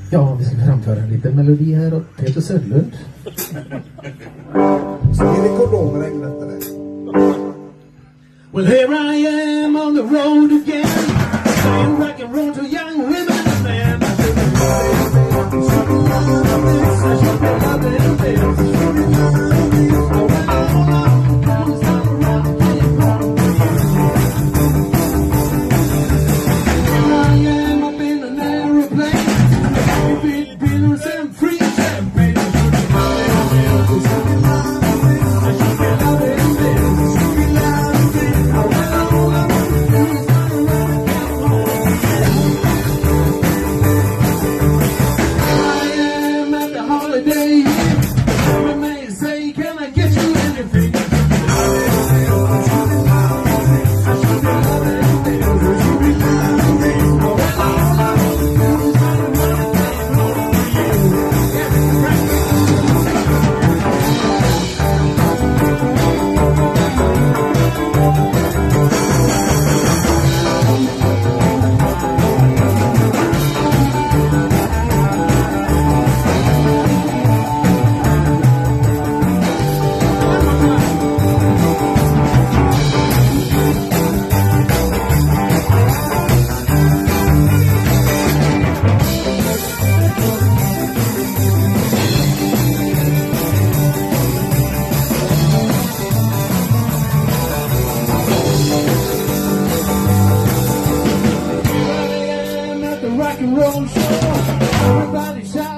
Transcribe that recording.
Ja, vi ska framföra en liten melodi här av Peter Söderlund. Så är det kondomer efter det. Well, here I am on the road again, playing rock and roll to young women and men. I should be loving this, I should be loving this. Here I am up in an aeroplane, big dinners and free champagne. I should be loving this, I should be loving this. Rock and roll show, everybody shout.